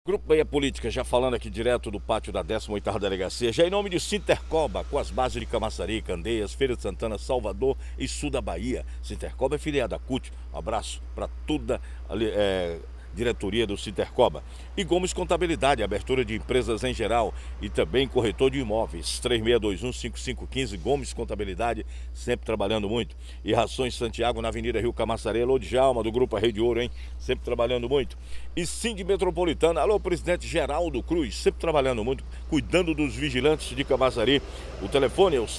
Grupo Bahia Política, já falando aqui direto do pátio da 18ª Delegacia, já em nome de Sintercoba, com as bases de Camaçari, Candeias, Feira de Santana, Salvador e sul da Bahia. Sintercoba é filiada à CUT. Um abraço para toda a diretoria do Sintercoba. E Gomes Contabilidade, abertura de empresas em geral e também corretor de imóveis. 3621-5515, Gomes Contabilidade, sempre trabalhando muito. E Rações Santiago, na Avenida Rio Camaçari, alô Djalma, do Grupo Rede Ouro, hein? Sempre trabalhando muito. E Sind Metropolitana, alô presidente Geraldo Cruz, sempre trabalhando muito, cuidando dos vigilantes de Camaçari. O telefone é o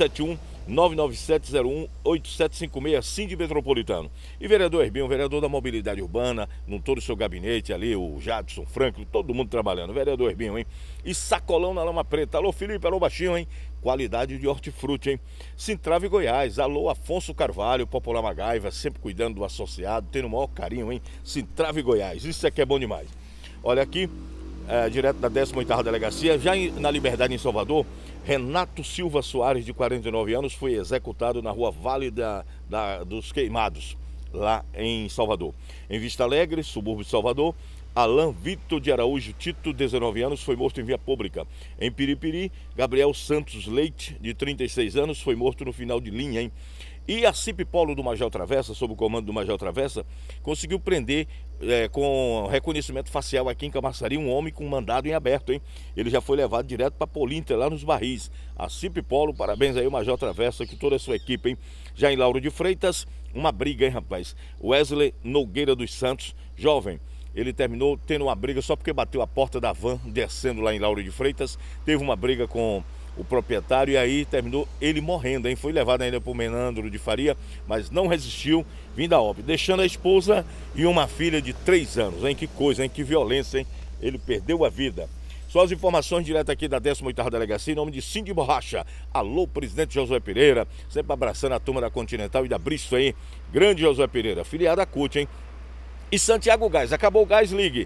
71-99701-8756, Sind Metropolitano. E vereador Herbinho, vereador da Mobilidade Urbana, com todo o seu gabinete ali, o Jadson Franklin, todo mundo trabalhando. Vereador Herbinho, hein? E Sacolão na Lama Preta. Alô Felipe, alô Baixinho, hein? Qualidade de hortifruti, hein? Sintrave Goiás, alô Afonso Carvalho, Popular Magaiva, sempre cuidando do associado, tendo o maior carinho, hein? Sintrave Goiás, isso aqui é bom demais. Olha aqui, direto da 18ª Delegacia, já na Liberdade em Salvador, Renato Silva Soares, de 49 anos, foi executado na rua Vale dos Queimados, lá em Salvador. Em Vista Alegre, subúrbio de Salvador, Alain Vitor de Araújo Tito, 19 anos, foi morto em via pública. Em Piripiri, Gabriel Santos Leite, de 36 anos, foi morto no final de linha, hein? E a CIP Polo do Major Travessa, sob o comando do Major Travessa, conseguiu prender com reconhecimento facial aqui em Camaçari um homem com mandado em aberto, hein? Ele já foi levado direto para Polinter, lá nos Barris. A CIP Polo, parabéns aí o Major Travessa, que toda a sua equipe, hein? Já em Lauro de Freitas, uma briga, hein, rapaz? Wesley Nogueira dos Santos, jovem. Ele terminou tendo uma briga só porque bateu a porta da van, descendo lá em Lauro de Freitas. Teve uma briga com o proprietário e aí terminou ele morrendo, hein? Foi levado ainda para o Menandro de Faria, mas não resistiu, vindo a óbito, deixando a esposa e uma filha de 3 anos, hein? Que coisa, hein? Que violência, hein? Ele perdeu a vida. Só as informações direto aqui da 18ª Delegacia, em nome de Sind Borracha. Alô, presidente Josué Pereira, sempre abraçando a turma da Continental e da Bristo aí. Grande Josué Pereira, filiado à CUT, hein? E Santiago Gás, acabou o gás, ligue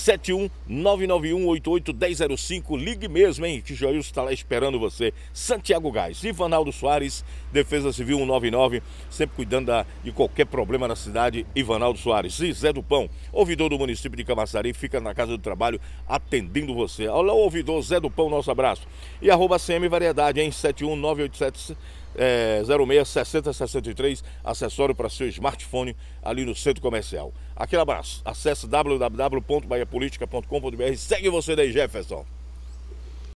71-991-88-1005, ligue mesmo, hein, que Joilson está lá esperando você. Santiago Gás. Ivanaldo Soares, Defesa Civil 199, sempre cuidando de qualquer problema na cidade. Ivanaldo Soares. E Zé do Pão, ouvidor do município de Camaçari, fica na casa do trabalho atendendo você. Olá, ouvidor Zé do Pão, nosso abraço. E @CM Variedade, hein, 71-987 066063, acessório para seu smartphone ali no centro comercial. Aquele abraço, acesse www.bahiapolitica.com.br. Segue você daí, Jefferson.